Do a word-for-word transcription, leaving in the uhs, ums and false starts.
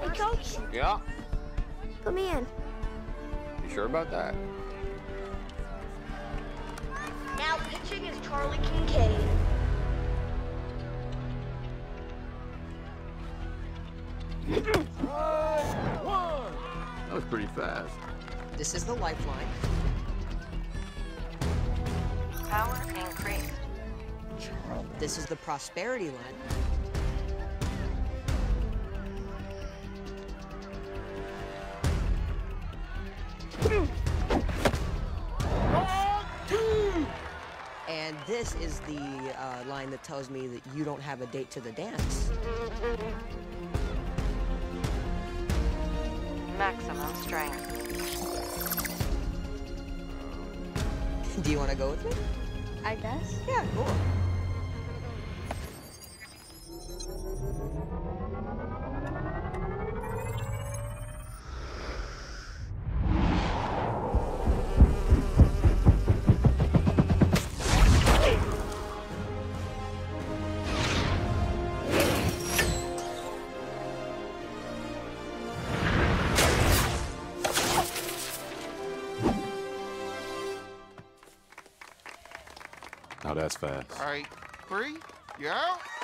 Coach? Yeah? Put me in. You sure about that? Now pitching is Charlie Kincaid. That was pretty fast. This is the lifeline. Power increased. This is the prosperity line. And this is the uh, line that tells me that you don't have a date to the dance. Maximum strength. Do you want to go with me? I guess. Yeah, cool. Now that's fast. All right, three, you out?